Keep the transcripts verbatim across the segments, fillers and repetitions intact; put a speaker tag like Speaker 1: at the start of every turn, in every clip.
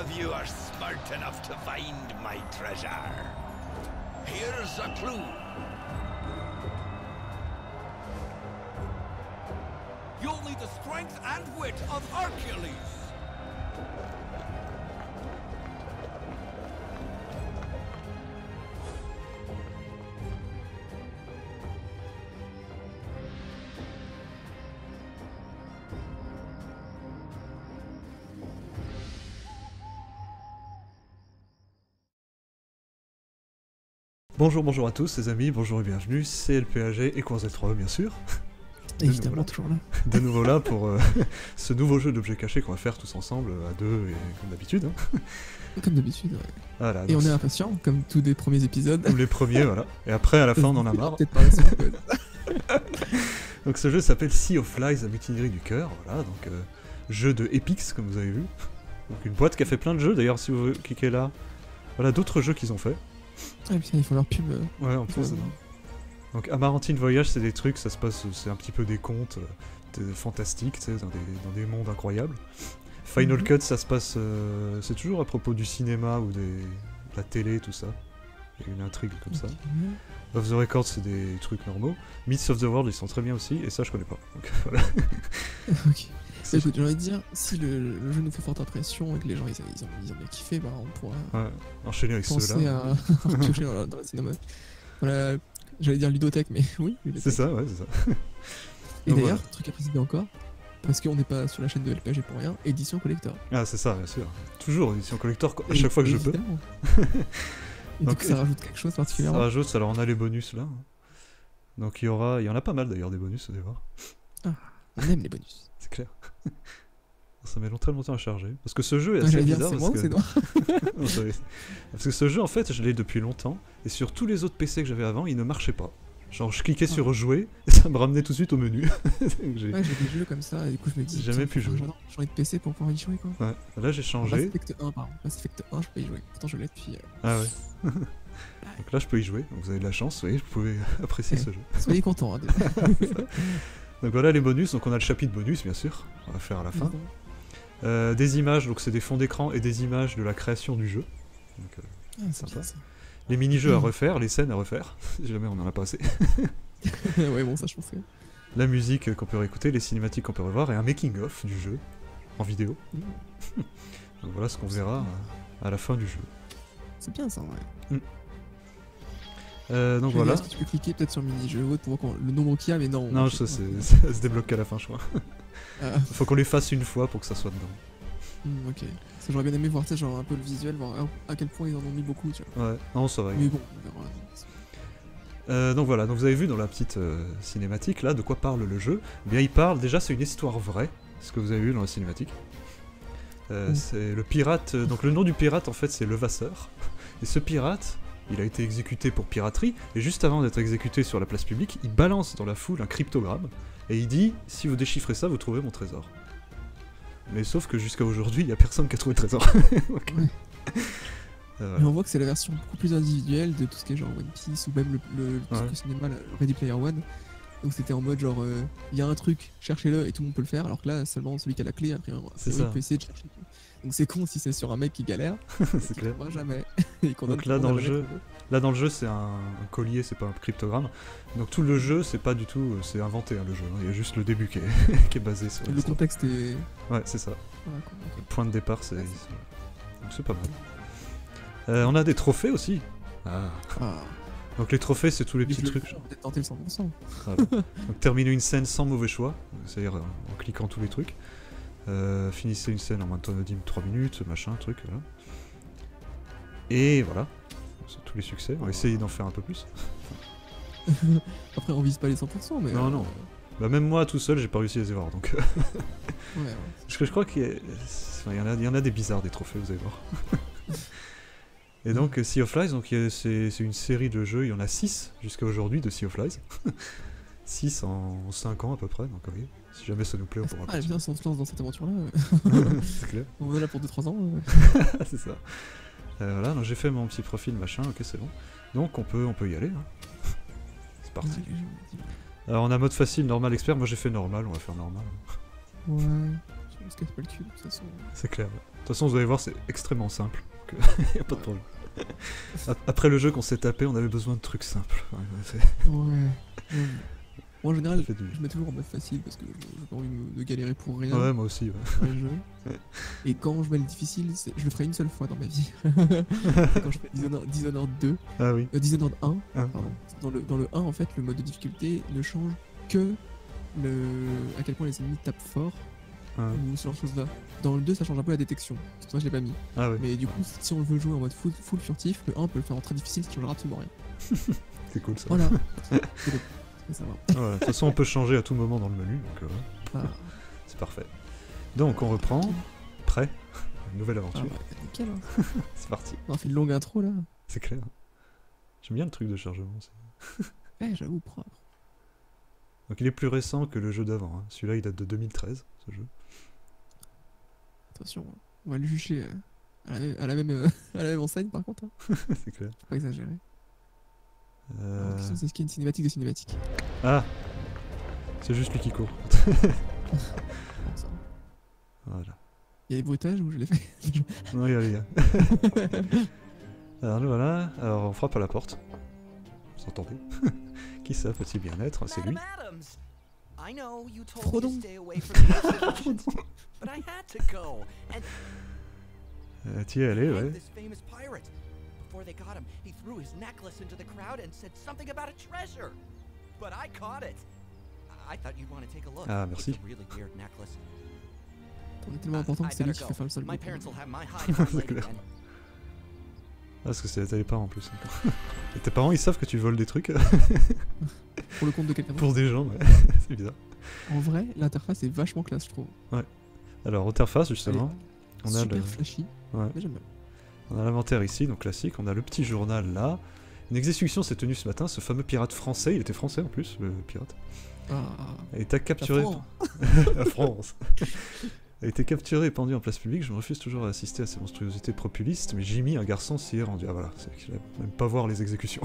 Speaker 1: of you are smart enough to find my treasure? Here's a clue. You'll need the strength and wit of Hercules.
Speaker 2: Bonjour, bonjour à tous les amis, bonjour et bienvenue, c'est L P A G et Course trois bien sûr. De
Speaker 3: Évidemment,
Speaker 2: nouveau
Speaker 3: toujours là.
Speaker 2: De nouveau là pour euh, ce nouveau jeu d'objets cachés qu'on va faire tous ensemble, à deux et comme d'habitude. Hein.
Speaker 3: Comme d'habitude, ouais.
Speaker 2: Voilà,
Speaker 3: Et on est impatient, comme tous les premiers épisodes.
Speaker 2: Comme les premiers, voilà. Et après, à la fin, on en a marre.
Speaker 3: Peut-être pas la suite, ouais.
Speaker 2: Donc ce jeu s'appelle Sea of Lies, la mutinerie du cœur, voilà, donc euh, jeu de Epix, comme vous avez vu. Donc une boîte qui a fait plein de jeux, d'ailleurs, si vous cliquez là, voilà d'autres jeux qu'ils ont fait.
Speaker 3: Ah putain, ils font leur pub. Euh,
Speaker 2: Ouais, en plus.
Speaker 3: ouais.
Speaker 2: Donc Amarantine Voyage, c'est des trucs, ça se passe, c'est un petit peu des contes euh, fantastiques, tu sais, dans des, dans des mondes incroyables. Final
Speaker 3: Mhm.
Speaker 2: Cut, ça se passe, euh, c'est toujours à propos du cinéma ou des, de la télé, tout ça. Il y a une intrigue comme ça.
Speaker 3: Ok.
Speaker 2: Off the Record, c'est des trucs normaux. Myths of the World, ils sont très bien aussi, et ça, je connais pas. Donc voilà.
Speaker 3: Ok.
Speaker 2: C'est-
Speaker 3: Écoute, j'ai envie de dire, si le, le jeu nous fait forte impression et que les gens ils, ils, ont, ils ont bien kiffé, bah on pourra
Speaker 2: Ouais, enchaîner avec
Speaker 3: penser
Speaker 2: ceux-là.
Speaker 3: à toucher dans, la- dans le cinéma. Voilà, j'allais dire ludothèque, mais oui. ludothèque.
Speaker 2: C'est ça, ouais, c'est ça.
Speaker 3: Et
Speaker 2: Donc,
Speaker 3: d'ailleurs,
Speaker 2: voilà.
Speaker 3: truc à préciser encore, parce qu'on n'est pas sur la chaîne de L P G pour rien, édition collector.
Speaker 2: Ah, c'est ça, bien sûr. Toujours édition collector, à chaque fois que je peux.
Speaker 3: Évidemment. Et
Speaker 2: Donc,
Speaker 3: du coup, ça rajoute quelque chose
Speaker 2: Ça
Speaker 3: particulièrement.
Speaker 2: rajoute, alors on a les bonus là. Donc il y aura, il y en a pas mal d'ailleurs des bonus au départ.
Speaker 3: On aime les bonus.
Speaker 2: C'est clair. Ça met long- très longtemps à charger. Parce que ce jeu est
Speaker 3: Ah,
Speaker 2: assez
Speaker 3: j'allais dire,
Speaker 2: bizarre.
Speaker 3: c'est
Speaker 2: parce
Speaker 3: moi ou
Speaker 2: que...
Speaker 3: c'est toi
Speaker 2: Non, c'est- parce que ce jeu en fait, je l'ai depuis longtemps. Et sur tous les autres P C que j'avais avant, il ne marchait pas. Genre je cliquais
Speaker 3: Ah.
Speaker 2: sur jouer et ça me ramenait tout de suite au menu. Donc, j'ai-
Speaker 3: Ouais, j'ai des jeux comme ça, et du coup, je me dis.
Speaker 2: J'ai jamais
Speaker 3: putain,
Speaker 2: pu
Speaker 3: faut
Speaker 2: jouer.
Speaker 3: que Changer de P C pour pouvoir y jouer, quoi.
Speaker 2: Ouais. Là j'ai
Speaker 3: Mass
Speaker 2: changé.
Speaker 3: Effect un, pardon. Mass Effect un, je peux y jouer. Pourtant, je l'ai depuis. euh,
Speaker 2: Ah ouais. Donc là je peux y jouer. Donc vous avez de la chance, vous voyez, vous pouvez apprécier
Speaker 3: Ouais.
Speaker 2: ce jeu.
Speaker 3: Soyez contents, hein, déjà.
Speaker 2: Donc voilà les bonus. Donc on a le chapitre bonus bien sûr. On va faire à la fin. Euh, des images, donc c'est des fonds d'écran et des images de la création du jeu. Donc, euh,
Speaker 3: Ah, c'est
Speaker 2: Sympa.
Speaker 3: bien ça.
Speaker 2: les mini-jeux à
Speaker 3: Mm.
Speaker 2: refaire, les scènes à refaire, si jamais on en a pas assez.
Speaker 3: Ouais, bon, ça, je pensais.
Speaker 2: La musique euh, qu'on peut réécouter, les cinématiques qu'on peut revoir et un making-of du jeu en vidéo.
Speaker 3: Mm.
Speaker 2: Donc voilà ce qu'on verra euh, à la fin du jeu.
Speaker 3: C'est bien ça, ouais.
Speaker 2: Euh, donc
Speaker 3: Je vais
Speaker 2: voilà.
Speaker 3: dire, est-ce que tu peux cliquer peut-être sur mini-jeu ou autre pour voir quand- le nombre qu'il y a, mais non.
Speaker 2: Non,
Speaker 3: ok.
Speaker 2: ça, c'est- ça se débloque à la fin, je crois.
Speaker 3: Ah,
Speaker 2: Faut qu'on les fasse une fois pour que ça soit dedans.
Speaker 3: mm, ok. Parce que j'aurais bien aimé voir, tu sais, genre un peu le visuel, voir à- à quel point ils en ont mis beaucoup, tu vois.
Speaker 2: Ouais, non, ça va.
Speaker 3: Mais bon, on verra.
Speaker 2: Euh, donc voilà, donc vous avez vu dans la petite euh, cinématique là de quoi parle le jeu. Eh bien, il parle, déjà, c'est une histoire vraie, ce que vous avez vu dans la cinématique. Euh,
Speaker 3: Mm.
Speaker 2: C'est le pirate, euh, donc le nom du pirate en fait c'est Levasseur. Et ce pirate, il a été exécuté pour piraterie, et juste avant d'être exécuté sur la place publique, il balance dans la foule un cryptogramme, et il dit « Si vous déchiffrez ça, vous trouverez mon trésor ». Mais sauf que jusqu'à aujourd'hui, il n'y a personne qui a trouvé le trésor. Donc,
Speaker 3: Ouais.
Speaker 2: euh,
Speaker 3: Mais on voit que c'est la version beaucoup plus individuelle de tout ce qui est genre One Piece ou même le, le truc
Speaker 2: Ouais.
Speaker 3: au cinéma, le Ready Player One. Donc c'était en mode genre, euh, il y a un truc, cherchez-le et tout le monde peut le faire, alors que là, seulement celui qui a la clé, après, hein,
Speaker 2: C'est
Speaker 3: il
Speaker 2: ça.
Speaker 3: peut essayer de chercher. Donc c'est con si c'est sur un mec qui galère,
Speaker 2: c'est
Speaker 3: qui
Speaker 2: clair.
Speaker 3: trouvera jamais. Et qu'on
Speaker 2: Donc
Speaker 3: donne-
Speaker 2: là,
Speaker 3: qu'on
Speaker 2: dans
Speaker 3: a
Speaker 2: le
Speaker 3: jamais
Speaker 2: jeu,
Speaker 3: trouvé.
Speaker 2: Là dans le jeu c'est un, un collier, c'est pas un cryptogramme. Donc tout le jeu c'est pas du tout, euh, c'est inventé hein, le jeu. hein. Il y a juste le début qui est, qui est basé sur
Speaker 3: Le
Speaker 2: l'histoire.
Speaker 3: contexte est.
Speaker 2: Ouais c'est ça.
Speaker 3: Voilà, quoi, ok.
Speaker 2: Point de départ c'est
Speaker 3: Ouais,
Speaker 2: donc c'est pas mal. Euh, on a des trophées aussi. Ah.
Speaker 3: Ah,
Speaker 2: Donc les trophées c'est tous les
Speaker 3: mais
Speaker 2: petits
Speaker 3: je le-
Speaker 2: trucs.
Speaker 3: j'ai peut-être tenté le cent pour cent.
Speaker 2: Voilà. Donc terminer une scène sans mauvais choix, c'est-à-dire euh, en cliquant tous les trucs. Euh, finissez une scène en moins de trois minutes, machin, truc, voilà. Et voilà. C'est tous les succès. On va essayer d'en faire un peu plus.
Speaker 3: Après, on vise pas les cent pour cent, mais.
Speaker 2: Non,
Speaker 3: euh,
Speaker 2: non. Bah même moi tout seul j'ai pas réussi à les avoir donc.
Speaker 3: Ouais, ouais.
Speaker 2: Parce que je crois qu'il y, a- enfin, il y en a, il y en a des bizarres des trophées, vous allez voir. Et donc euh, Sea of Lies, donc, il y a- c'est c'est une série de jeux, il y en a six jusqu'à aujourd'hui de Sea of Lies. six en cinq ans à peu près, donc oui, si jamais ça nous plaît on pourra
Speaker 3: Ah, bien si on se lance dans cette aventure-là. euh,
Speaker 2: continuer. C'est clair.
Speaker 3: On est là pour deux trois ans. euh.
Speaker 2: C'est ça. Euh, voilà, donc j'ai fait mon petit profil machin, ok c'est bon. Donc on peut, on peut y aller. Hein. C'est parti.
Speaker 3: Ouais, j'ai-
Speaker 2: Alors on a mode facile, normal, expert, moi j'ai fait normal, on va faire normal.
Speaker 3: Ouais, je me casse pas le cul de toute façon.
Speaker 2: C'est clair. Ouais. toute façon, vous allez voir, c'est extrêmement simple. Donc, y a pas de problème. Après le jeu qu'on s'est tapé, on avait besoin de trucs simples. Ouais, c'est-
Speaker 3: Ouais. ouais. Moi, en général,
Speaker 2: ça fait du-
Speaker 3: je mets toujours en mode facile parce que je- j'ai pas envie de me- de galérer pour rien
Speaker 2: Ouais, moi aussi. Ouais.
Speaker 3: dans les jeux. Et quand je mets le difficile, c'est- je le ferai une seule fois dans ma vie. C'est quand je fais Dishonored, Dishonored deux,
Speaker 2: Ah oui.
Speaker 3: euh, Dishonored un,
Speaker 2: Ah.
Speaker 3: pardon. Dans le, dans le un, en fait, le mode de difficulté ne change que le, à quel point les ennemis tapent fort
Speaker 2: Ah,
Speaker 3: ou ce genre de choses-là. Dans le deux, ça change un peu la détection. C'est pour ça que je l'ai pas mis.
Speaker 2: ah oui.
Speaker 3: Mais du coup, si on veut jouer en mode full, full furtif, le un peut le faire en très difficile, ça changera absolument rien.
Speaker 2: C'est cool ça.
Speaker 3: Voilà. C'est le- ça va.
Speaker 2: Ouais, de toute façon, on peut changer à tout moment dans le menu, donc euh,
Speaker 3: Ah,
Speaker 2: c'est parfait. Donc, on reprend. Prêt. Une nouvelle
Speaker 3: ah
Speaker 2: aventure.
Speaker 3: ouais, nickel. Hein.
Speaker 2: C'est parti.
Speaker 3: On a fait une longue intro là.
Speaker 2: C'est clair. J'aime bien le truc de chargement aussi.
Speaker 3: Ouais, j'avoue, propre.
Speaker 2: Donc, il est plus récent que le jeu d'avant. Hein. Celui-là, il date de deux mille treize, ce jeu.
Speaker 3: Attention, on va le juger euh, à, la même, à, la même, euh, à la même enseigne par contre. Hein.
Speaker 2: C'est clair.
Speaker 3: Faut pas exagérer.
Speaker 2: Euh,
Speaker 3: Alors, question, c'est ce qu'il y a une cinématique de cinématique.
Speaker 2: Ah, c'est juste lui qui court.
Speaker 3: Bon, ça.
Speaker 2: Voilà.
Speaker 3: Il y a des bruitages ou je l'ai fait?
Speaker 2: Non, il y a les gars. Alors, nous voilà. Alors, on frappe à la porte. Vous entendez? Qui ça peut-il bien être? C'est lui.
Speaker 4: Madam Adams, I know you told
Speaker 3: Frodon.
Speaker 4: me to stay away from the institutions, but I had to go and
Speaker 2: Euh, T'y es allé,
Speaker 4: find
Speaker 2: ouais.
Speaker 4: this famous pirate. Before they got him, he threw his necklace into the crowd and said something about a treasure. But I caught it. I thought you'd want to take a look.
Speaker 2: Ah, merci.
Speaker 4: It's a really weird necklace.
Speaker 3: On est tellement important que c'est lui qui fait faire le seul
Speaker 4: My
Speaker 3: bruit.
Speaker 4: parents will have my hide on
Speaker 2: C'est
Speaker 4: lady
Speaker 2: clair.
Speaker 4: then.
Speaker 2: Ah, parce que c'est t'as les parents en plus. Et tes parents, ils savent que tu voles des trucs
Speaker 3: Pour le compte de quelqu'un d'autre.
Speaker 2: pour des gens, ouais. C'est bizarre.
Speaker 3: En vrai, l'interface est vachement classe, je trouve.
Speaker 2: Alors, interface, justement. On a
Speaker 3: Super
Speaker 2: le-
Speaker 3: flashy.
Speaker 2: Ouais.
Speaker 3: Mais j'aime bien.
Speaker 2: On a l'inventaire ici, donc classique. On a le petit journal là. Une exécution s'est tenue ce matin. Ce fameux pirate français, il était français en plus, le pirate,
Speaker 3: Ah,
Speaker 2: a été capturé.
Speaker 3: France.
Speaker 2: La France. A été capturé et pendu en place publique. Je me refuse toujours à assister à ces monstruosités populistes, mais Jimmy, un garçon, s'y est rendu. Ah voilà, c'est qu'il aime même pas voir les exécutions.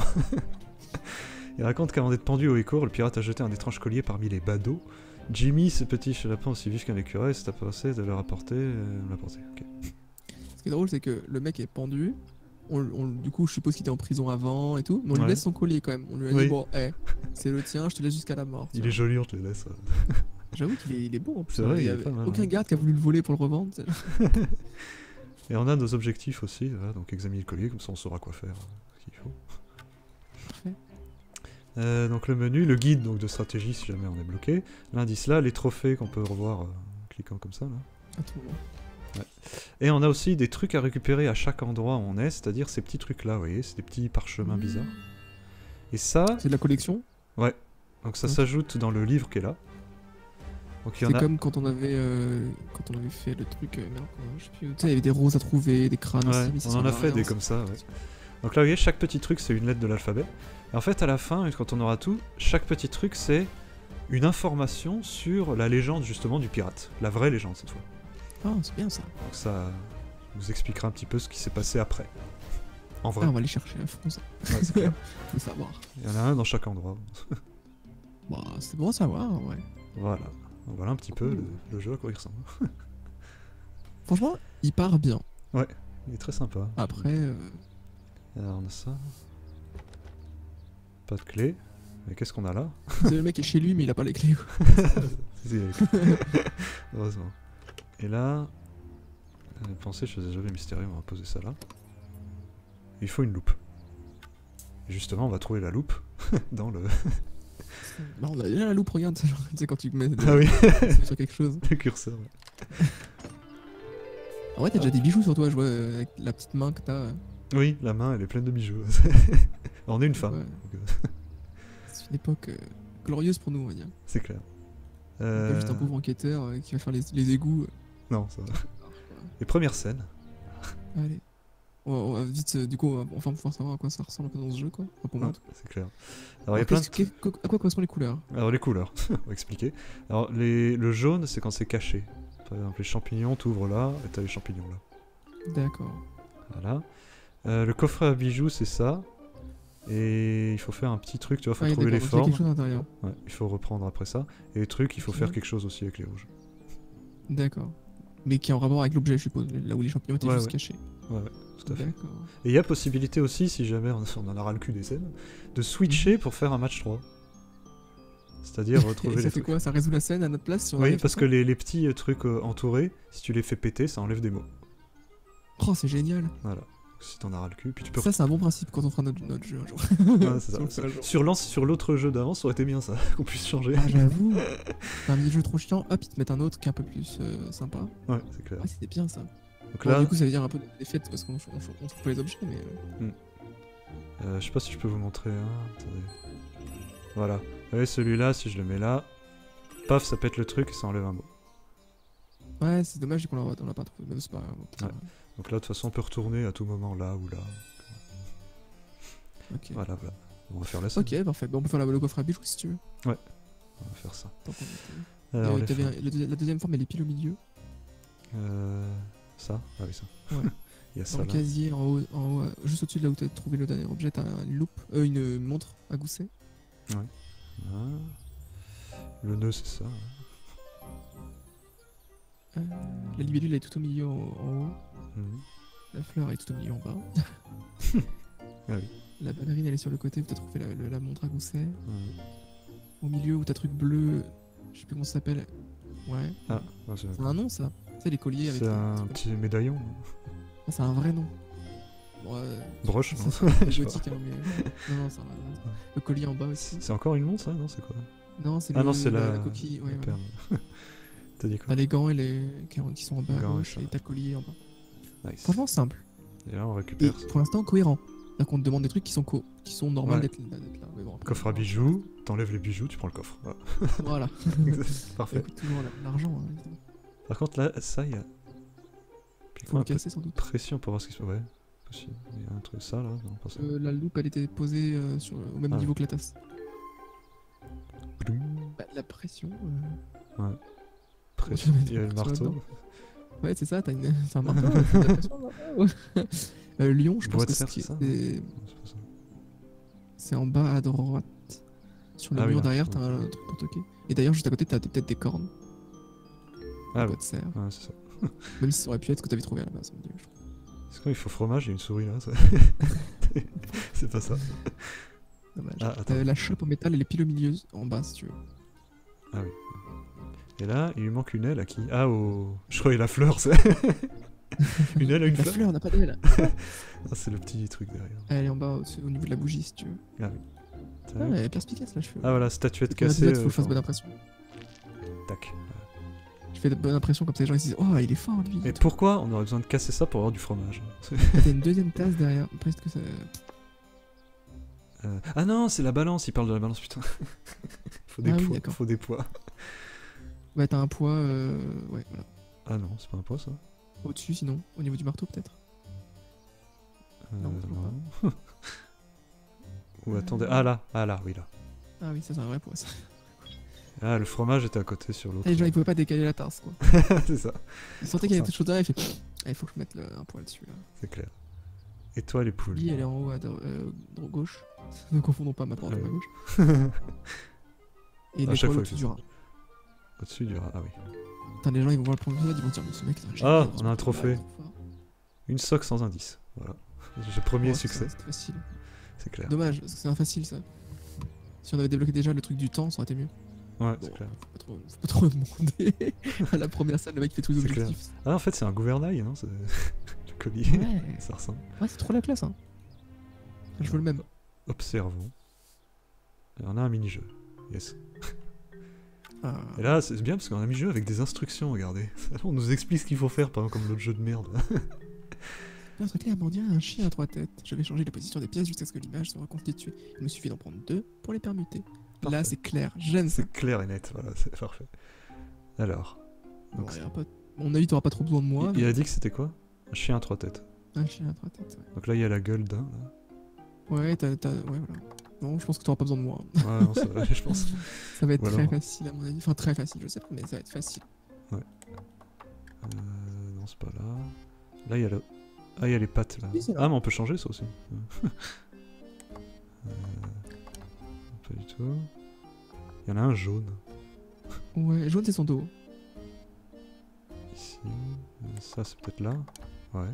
Speaker 2: Il raconte qu'avant d'être pendu au écourt, le pirate a jeté un étrange collier parmi les badauds. Jimmy, ce petit lapin aussi vif qu'un écureuil, s'est approché de le rapporter. Euh, me l'apporter. Ok.
Speaker 3: Ce qui est drôle, c'est que le mec est pendu. On, on- du coup, je suppose qu'il était en prison avant et tout. Mais on
Speaker 2: Ouais.
Speaker 3: lui laisse son collier quand même. On lui a
Speaker 2: Oui.
Speaker 3: dit, bon, hey, c'est le tien, je te laisse jusqu'à la mort.
Speaker 2: Il
Speaker 3: tiens.
Speaker 2: est joli, on te le laisse.
Speaker 3: J'avoue qu'il est, il est beau en plus.
Speaker 2: C'est vrai,
Speaker 3: Il y
Speaker 2: il est
Speaker 3: avait
Speaker 2: pas mal,
Speaker 3: aucun
Speaker 2: ouais.
Speaker 3: garde qui a voulu le voler pour le revendre. tu sais.
Speaker 2: Et on a nos objectifs aussi, voilà, donc examiner le collier, comme ça on saura quoi faire, euh, ce qu'il faut.
Speaker 3: Parfait.
Speaker 2: Euh, donc le menu, le guide donc, de stratégie si jamais on est bloqué. L'indice là, les trophées qu'on peut revoir euh, en cliquant comme ça. Là.
Speaker 3: À tout moment.
Speaker 2: Et on a aussi des trucs à récupérer à chaque endroit où on est, c'est-à-dire ces petits trucs là, vous voyez, c'est des petits parchemins bizarres. Et ça,
Speaker 3: C'est de la collection.
Speaker 2: donc ça
Speaker 3: Ok.
Speaker 2: s'ajoute dans le livre qui est là. Donc il y en
Speaker 3: C'est
Speaker 2: a...
Speaker 3: comme quand on avait euh, quand on avait fait le truc. euh, merde, comment- je sais plus. Tu sais, il y avait des roses à trouver, des crânes
Speaker 2: Ouais,
Speaker 3: aussi. mais ça
Speaker 2: on
Speaker 3: sert
Speaker 2: en a
Speaker 3: à
Speaker 2: fait
Speaker 3: rien,
Speaker 2: des
Speaker 3: ça.
Speaker 2: comme ça, ouais. Donc là, vous voyez, chaque petit truc, c'est une lettre de l'alphabet. Et en fait, à la fin, quand on aura tout, chaque petit truc, c'est une information sur la légende, justement, du pirate. La vraie légende, cette fois.
Speaker 3: Ah, c'est bien ça.
Speaker 2: Donc ça nous expliquera un petit peu ce qui s'est passé après. En vrai.
Speaker 3: Ah, on va aller chercher à fond ça.
Speaker 2: Ouais, c'est clair.
Speaker 3: Faut savoir.
Speaker 2: Il y en a un dans chaque endroit.
Speaker 3: Bah, c'est bon à savoir, ouais.
Speaker 2: Voilà. Donc voilà un petit peu le, le jeu à quoi il ressemble.
Speaker 3: Franchement, il part bien.
Speaker 2: Il est très sympa.
Speaker 3: Après, euh,
Speaker 2: Alors on a ça. Pas de clé. Mais qu'est-ce qu'on a là?
Speaker 3: c'est le mec est chez lui, mais il a pas les clés. quoi.
Speaker 2: Si, si, il y a les clés. Heureusement. Et là... euh, Pensez, je faisais jamais mystérieux, on va poser ça là. Il faut une loupe. Et justement, on va trouver la loupe dans le...
Speaker 3: Bah, on a déjà la loupe, regarde, c'est genre, tu sais, quand tu mets
Speaker 2: Ah oui,
Speaker 3: sur quelque chose.
Speaker 2: le curseur. Ouais.
Speaker 3: En vrai, t'as déjà des bijoux sur toi, je vois, euh, avec la petite main que t'as. euh,
Speaker 2: Oui, la main, elle est pleine de bijoux. On est une femme.
Speaker 3: Ouais.
Speaker 2: donc, euh,
Speaker 3: C'est une époque euh, glorieuse pour nous, on va dire.
Speaker 2: c'est clair.
Speaker 3: Pas
Speaker 2: Euh...
Speaker 3: juste un pauvre enquêteur euh, qui va faire les, les égouts. euh.
Speaker 2: Non, ça va. Les premières scènes.
Speaker 3: Allez. On va, on va vite, euh, du coup, on va enfin pouvoir savoir à quoi ça ressemble dans ce jeu, quoi. Enfin, pour moi, en
Speaker 2: Ouais,
Speaker 3: tout cas.
Speaker 2: c'est clair. Alors, il y a plein de...
Speaker 3: Qu'est-ce- qu'est- À quoi correspondent les couleurs?
Speaker 2: Alors, les couleurs, on va expliquer. Alors, les... le jaune, c'est quand c'est caché. Par exemple, les champignons, t'ouvres là, et t'as les champignons là.
Speaker 3: D'accord.
Speaker 2: Voilà. Euh, le coffret à bijoux, c'est ça. Et il faut faire un petit truc, tu vois, faut
Speaker 3: Ah, oui,
Speaker 2: trouver les
Speaker 3: d'accord, donc il y a
Speaker 2: formes.
Speaker 3: quelque chose à l'intérieur.
Speaker 2: Ouais, il faut reprendre après ça. Et les trucs, il faut
Speaker 3: Ok.
Speaker 2: faire quelque chose aussi avec les rouges.
Speaker 3: D'accord. Mais qui est en rapport avec l'objet, je suppose, là où les champignons étaient
Speaker 2: Ouais,
Speaker 3: juste
Speaker 2: ouais.
Speaker 3: cachés.
Speaker 2: Ouais, ouais, tout à fait.
Speaker 3: D'accord.
Speaker 2: Et il y a possibilité aussi, si jamais on on en a ras le cul des scènes, de switcher pour faire un match trois. C'est-à-dire
Speaker 3: Et
Speaker 2: retrouver
Speaker 3: ça
Speaker 2: les
Speaker 3: fait
Speaker 2: trucs.
Speaker 3: quoi? Ça résout la scène à notre place si on
Speaker 2: Oui,
Speaker 3: arrive
Speaker 2: parce
Speaker 3: à
Speaker 2: que
Speaker 3: ça
Speaker 2: les, les petits euh, trucs euh, entourés, si tu les fais péter, ça enlève des mots.
Speaker 3: Oh, c'est génial.
Speaker 2: Voilà. Si t'en as ras le cul, puis tu peux.
Speaker 3: Ça, c'est un bon principe quand on fera notre, notre jeu un jour.
Speaker 2: Ouais, c'est ça.
Speaker 3: Si on le fait un jour.
Speaker 2: Sur l'an- sur l'autre jeu d'avant, ça aurait été bien ça, qu'on puisse changer.
Speaker 3: Ah, j'avoue. T'as un mini-jeu trop chiant, hop, ils te mettent un autre qui est un peu plus euh, sympa.
Speaker 2: Ouais, c'est clair.
Speaker 3: Ouais, c'était bien ça.
Speaker 2: Donc
Speaker 3: Bon,
Speaker 2: là,
Speaker 3: du coup, ça veut dire un peu des fêtes parce qu'on on, on trouve pas les objets, mais. euh,
Speaker 2: euh, je sais pas si je peux vous montrer un. Attendez. Voilà. Vous voyez, celui-là, si je le mets là, paf, ça pète le truc et ça enlève un mot.
Speaker 3: Ouais, c'est dommage qu'on l'a on l'a pas trouvé, mais c'est pas grave.
Speaker 2: Ouais. Donc là, de toute façon, on peut retourner à tout moment là ou là.
Speaker 3: Ok.
Speaker 2: Voilà, voilà. On va faire la scène.
Speaker 3: Ok, parfait. Bon, on peut faire la- le coffre à bijoux si tu veux.
Speaker 2: On va faire ça.
Speaker 3: Tant qu'on était-
Speaker 2: Alors,
Speaker 3: Euh,
Speaker 2: les
Speaker 3: t'avais
Speaker 2: fins.
Speaker 3: un- le deuxi- la deuxième forme, elle est pile au milieu.
Speaker 2: Euh, ça Ah oui, ça.
Speaker 3: Ouais.
Speaker 2: Il y a
Speaker 3: Dans
Speaker 2: ça
Speaker 3: le
Speaker 2: là.
Speaker 3: casier, en haut, en haut, euh, juste au-dessus de là où t'as trouvé le dernier objet, t'as une loupe, euh, une montre à gousset.
Speaker 2: Ah. Le nœud, c'est ça.
Speaker 3: Euh, la libellule elle est tout au milieu en, en haut.
Speaker 2: Mhm.
Speaker 3: La fleur est tout au milieu en bas.
Speaker 2: Ah oui.
Speaker 3: La ballerine elle est sur le côté où t'as trouvé la, la- la montre à gousset.
Speaker 2: Mhm.
Speaker 3: Au milieu où t'as truc bleu, je sais plus comment ça s'appelle. Ouais.
Speaker 2: Ah, ah, c'est
Speaker 3: C'est un nom ça. Tu sais les colliers avec.
Speaker 2: c'est
Speaker 3: les-
Speaker 2: un
Speaker 3: trucs comme
Speaker 2: petit médaillon.
Speaker 3: ça. Ah, c'est un vrai nom. Bon, euh,
Speaker 2: Broche,
Speaker 3: ça,
Speaker 2: non
Speaker 3: c'est un peu
Speaker 2: Je sais
Speaker 3: gothique, hein, mais. Non, non, c'est un vrai nom. Le collier en bas aussi.
Speaker 2: C'est encore une montre, ça Non, c'est quoi
Speaker 3: Non, c'est
Speaker 2: Ah
Speaker 3: le-
Speaker 2: non, c'est la...
Speaker 3: coquille. Ouais,
Speaker 2: la
Speaker 3: voilà.
Speaker 2: perle. T'as dit quoi
Speaker 3: T'as les gants et les qui qui sont en bas à
Speaker 2: Gants et
Speaker 3: gauche
Speaker 2: ça.
Speaker 3: et t'as le collier en bas.
Speaker 2: Nice.
Speaker 3: Franchement simple.
Speaker 2: Et là, on
Speaker 3: Et
Speaker 2: récupère ça.
Speaker 3: pour l'instant cohérent. C'est-à-dire qu'on te demande des trucs qui sont co qui sont normaux
Speaker 2: Ouais.
Speaker 3: d'être d'être là. Mais bon, après,
Speaker 2: Coffre à bijoux, t'enlèves les bijoux, tu prends le coffre. Voilà.
Speaker 3: Voilà.
Speaker 2: Parfait.
Speaker 3: Écoute, toujours la- l'argent. Hein, évidemment.
Speaker 2: Par contre, là, ça, il y a. Puis
Speaker 3: Faut
Speaker 2: quoi,
Speaker 3: le
Speaker 2: un peu
Speaker 3: casser sans
Speaker 2: de
Speaker 3: doute.
Speaker 2: pression pour voir ce qui se passe. Ouais, possible. Il y a un truc, ça là Non, pas ça.
Speaker 3: Euh, la loupe elle était posée euh, sur, au même
Speaker 2: Ah.
Speaker 3: niveau que la tasse.
Speaker 2: Bling.
Speaker 3: Bah, la pression. euh,
Speaker 2: Pression.
Speaker 3: tu
Speaker 2: Il y a le
Speaker 3: mettre ça
Speaker 2: marteau.
Speaker 3: là-dedans Ouais, c'est ça, t'as une... c'est un marteau. ouais, faut de la pression, le marteau. euh, Lyon, je pense
Speaker 2: Bois de
Speaker 3: que
Speaker 2: fer,
Speaker 3: c'est
Speaker 2: c'est ça
Speaker 3: c'est-
Speaker 2: Non, c'est pas ça.
Speaker 3: c'est en bas à droite. Sur le
Speaker 2: Ah oui,
Speaker 3: mur
Speaker 2: là,
Speaker 3: derrière,
Speaker 2: ouais.
Speaker 3: t'as un truc pour toquer. Et d'ailleurs, juste à côté, t'as peut-être des cornes.
Speaker 2: Ah
Speaker 3: Bois
Speaker 2: oui,
Speaker 3: de serre.
Speaker 2: ouais, c'est ça.
Speaker 3: Même si ça aurait pu être ce que t'avais trouvé à la base. on dirait, je crois.
Speaker 2: C'est quand il faut fromage, il y a une souris là. ça- c'est pas ça.
Speaker 3: Dommage.
Speaker 2: Ah, attends.
Speaker 3: Euh, la chope en métal, elle est pile au milieu, en bas si tu veux.
Speaker 2: Ah oui. Et là, il lui manque une aile à qui Ah, au. Je croyais la fleur, c'est. Une aile à une
Speaker 3: La
Speaker 2: fleur
Speaker 3: fleur, on n'a pas d'aile.
Speaker 2: Ah, c'est le petit truc derrière.
Speaker 3: Elle est en bas, au, au niveau de la bougie si tu veux.
Speaker 2: Ah oui.
Speaker 3: Ah,
Speaker 2: Tac.
Speaker 3: elle est perspicace là, je fais.
Speaker 2: Ah voilà, statuette
Speaker 3: Pour
Speaker 2: cassée.
Speaker 3: l'épisode, faut que
Speaker 2: euh,
Speaker 3: je fasse
Speaker 2: genre,
Speaker 3: bonne impression.
Speaker 2: Tac.
Speaker 3: Je fais de bonne impression comme ça les gens ils se disent oh il est fort lui.
Speaker 2: Et pourquoi on aurait besoin de casser ça pour avoir du fromage
Speaker 3: T'as une deuxième tasse derrière. Presque que ça.
Speaker 2: Euh, Ah non, c'est la balance, il parle de la balance, putain. faut des
Speaker 3: Ah oui,
Speaker 2: poids.
Speaker 3: d'accord.
Speaker 2: faut des poids.
Speaker 3: Ouais t'as un poids euh... ouais voilà.
Speaker 2: Ah non, c'est pas un poids ça
Speaker 3: Au-dessus sinon, au niveau du marteau peut-être.
Speaker 2: Euh,
Speaker 3: Non, toujours
Speaker 2: non. Ou attendez. Ah là, ah là, oui là.
Speaker 3: Ah oui ça c'est un vrai poids ça.
Speaker 2: Ah, le fromage était à côté sur l'autre.
Speaker 3: Ah, les gens ils pouvaient pas décaler la tasse quoi.
Speaker 2: c'est ça,
Speaker 3: Ils sentaient qu'il y avait quelque chose derrière, il fait ah, il faut que je mette le- un poids dessus là.
Speaker 2: c'est clair. Et toi, les poules
Speaker 3: Lui elle est en haut à dro- euh, dro- gauche. Ne confondons pas ma droite
Speaker 2: Ah
Speaker 3: et ma
Speaker 2: ouais.
Speaker 3: gauche. Et
Speaker 2: À
Speaker 3: les
Speaker 2: chaque
Speaker 3: poils
Speaker 2: fois,
Speaker 3: au-dessus
Speaker 2: il fait
Speaker 3: du
Speaker 2: ça.
Speaker 3: rat.
Speaker 2: Au-dessus du rat. Ah oui.
Speaker 3: Putain les gens ils vont voir le premier épisode, ils vont se dire mais ce mec c'est un génie,
Speaker 2: Ah,
Speaker 3: il
Speaker 2: on a un
Speaker 3: est trop
Speaker 2: trophée.
Speaker 3: fort, trop fort.
Speaker 2: Une soque sans indice. Voilà. J'ai premier
Speaker 3: Ouais,
Speaker 2: succès,
Speaker 3: c'est facile.
Speaker 2: c'est clair.
Speaker 3: Dommage, parce que c'est un facile ça. Si on avait débloqué déjà le truc du temps, ça aurait été mieux.
Speaker 2: Ouais,
Speaker 3: Bon,
Speaker 2: c'est clair.
Speaker 3: faut pas trop, faut pas trop demander. À la première scène, le mec fait tous les
Speaker 2: C'est clair.
Speaker 3: objectifs.
Speaker 2: Ah, en fait, c'est un gouvernail, non c'est- Le collier.
Speaker 3: Ouais,
Speaker 2: Ça ressemble.
Speaker 3: ouais c'est trop la classe. Hein. Je veux le même.
Speaker 2: Observons. Et on a un mini-jeu. Yes.
Speaker 3: Ah.
Speaker 2: Et là, c'est bien parce qu'on a un mini-jeu avec des instructions, regardez. On nous explique ce qu'il faut faire, par exemple, comme l'autre jeu de merde.
Speaker 3: Notre clé a un chien à trois têtes. Je vais changer la position des pièces jusqu'à ce que l'image soit reconstituée. Il me suffit d'en prendre deux pour les permuter.
Speaker 2: Parfait.
Speaker 3: Là, c'est clair. J'aime ça.
Speaker 2: C'est clair et net, voilà, c'est parfait. Alors.
Speaker 3: Bon,
Speaker 2: Donc,
Speaker 3: y a pas... Mon avis, t'auras pas trop besoin de moi.
Speaker 2: il, il
Speaker 3: mais-
Speaker 2: a dit que c'était quoi Un chien à trois têtes.
Speaker 3: Un chien à trois têtes.
Speaker 2: Donc là, il y a la gueule d'un.
Speaker 3: Ouais, ouais t'as. t'as- Ouais, voilà. Non, je pense que t'auras pas besoin de moi.
Speaker 2: Là. Ouais, non, ça va, je pense.
Speaker 3: Ça va être
Speaker 2: Ou
Speaker 3: très
Speaker 2: alors-
Speaker 3: facile à mon avis. Enfin, très facile, je sais pas, mais ça va être facile.
Speaker 2: Euh, non, c'est pas là. Là, il y a le. Ah, il y a les pattes là.
Speaker 3: Oui, c'est là.
Speaker 2: Ah, mais on peut changer ça aussi. euh... Pas du tout. Il y en a un jaune.
Speaker 3: Ouais, jaune, c'est son dos.
Speaker 2: Ici. ça c'est peut-être là. Ouais.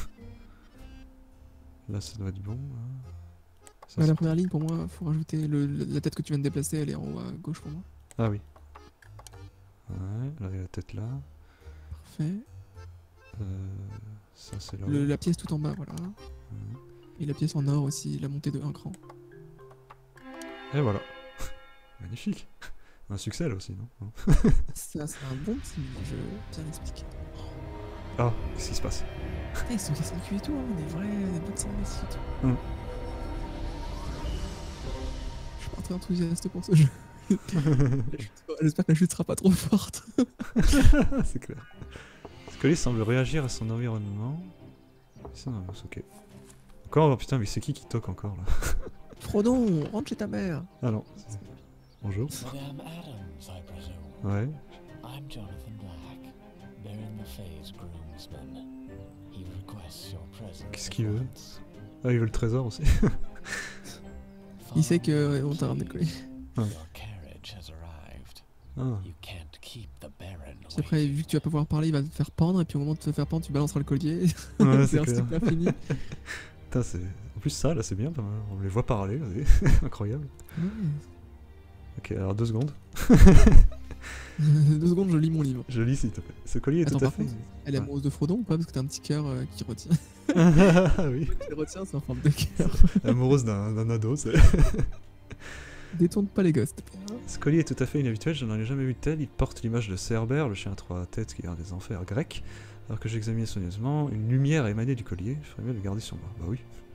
Speaker 2: Là ça doit être bon. Là. Ça,
Speaker 3: Bah,
Speaker 2: c'est
Speaker 3: la première ligne, pour moi, faut rajouter le, le- la tête que tu viens de déplacer, elle est en haut à gauche pour moi.
Speaker 2: Ah oui. Ouais, là il y a la tête là.
Speaker 3: Parfait.
Speaker 2: Euh, ça c'est là.
Speaker 3: Le- la pièce tout en bas, voilà.
Speaker 2: Ouais.
Speaker 3: Et la pièce en or aussi, la montée de un cran.
Speaker 2: Et voilà. Magnifique. Un succès là aussi, non?
Speaker 3: Ça, c'est un bon petit jeu, bien expliqué.
Speaker 2: Ah, qu'est-ce qui se passe?
Speaker 3: Putain, ils sont cassés le cul et tout, hein, des vrais, des bonnes cinématiques et tout.
Speaker 2: Mm.
Speaker 3: Je suis pas très enthousiaste pour ce jeu. J'espère que la chute sera pas trop forte.
Speaker 2: C'est clair. Scully semble réagir à son environnement. Ça, c'est ok. Encore, oh, putain, mais c'est qui qui toque encore là?
Speaker 3: Frodon, rentre chez ta mère.
Speaker 2: Ah non. Bonjour.
Speaker 5: Madame Adams, I presume.
Speaker 2: Ouais.
Speaker 5: I'm Jonathan Black, Baron LeFay's groomsman. He requests your presence.
Speaker 2: Qu'est-ce qu'il veut?
Speaker 5: once.
Speaker 2: Ah, il veut le trésor aussi.
Speaker 3: Il sait que euh, on t'a ramené le colis.
Speaker 2: Ah.
Speaker 5: Your carriage has arrived.
Speaker 2: Ah.
Speaker 5: You can't keep the Baron
Speaker 3: Puis après, vu que tu vas pas pouvoir parler, il va te faire pendre, et puis au moment de te faire pendre, tu balanceras le collier.
Speaker 2: Ouais,
Speaker 3: c'est
Speaker 2: c'est
Speaker 3: un
Speaker 2: clair.
Speaker 3: cycle infini.
Speaker 2: Putain, c'est... En plus ça, là, c'est bien, pas mal. On les voit parler, c'est incroyable.
Speaker 3: Ouais.
Speaker 2: Ok, alors deux secondes.
Speaker 3: Deux secondes, je lis mon livre.
Speaker 2: Je lis s'il te plaît. Ce collier est
Speaker 3: Attends,
Speaker 2: tout à
Speaker 3: par
Speaker 2: fait...
Speaker 3: contre, elle est
Speaker 2: Ouais.
Speaker 3: amoureuse de Frodon ou pas? Parce que t'as un petit cœur euh, qui retient.
Speaker 2: Ah oui.
Speaker 3: Qui retient, c'est en forme de cœur.
Speaker 2: Amoureuse d'un d'un ado, c'est...
Speaker 3: Détourne pas les gosses.
Speaker 2: Ce collier est tout à fait inhabituel, je n'en ai jamais vu de tel. Il porte l'image de Cerbère, le chien à trois têtes qui est un des enfers grecs. Alors que j'examinais soigneusement, une lumière émanait du collier. Je ferais mieux de le garder sur moi. Bah oui.